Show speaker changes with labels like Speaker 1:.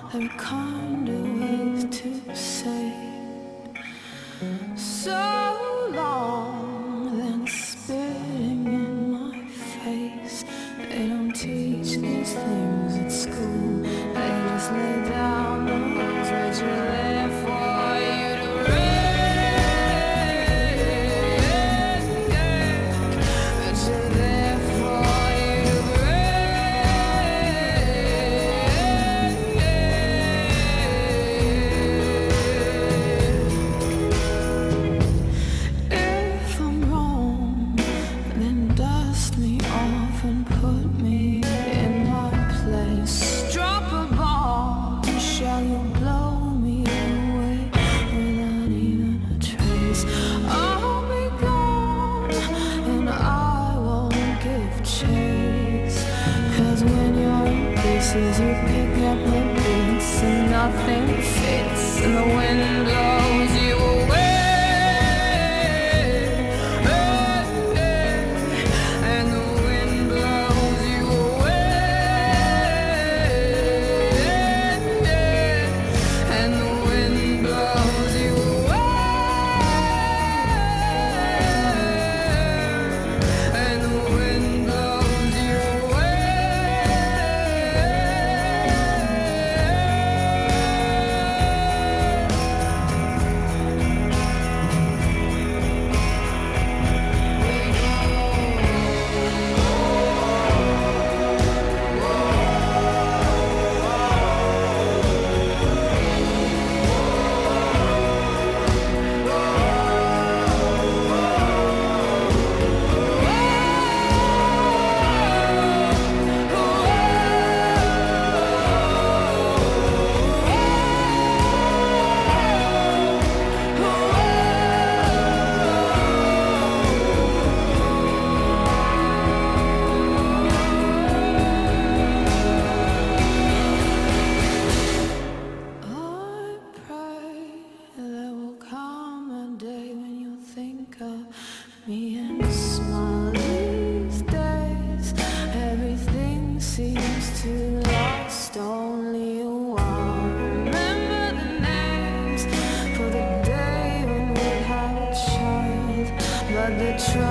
Speaker 1: There are kinder ways to say so long than spitting in my face. They don't teach these things at school. They just lay down the rules, but you're there for you to break. But you're there for you to break. If I'm wrong, then dust me off and put me in my place. Drop a bomb, shall you blow me away without even a trace? I'll be gone and I won't give chase. 'Cause when you're in pieces, you pick up the beats and nothing fits, and the wind blows you away. And the wind blows you away. And the wind blows you away. And the wind blows you me and smile. These days everything seems too lost, only a while. Remember the names for the day when we had a child, but the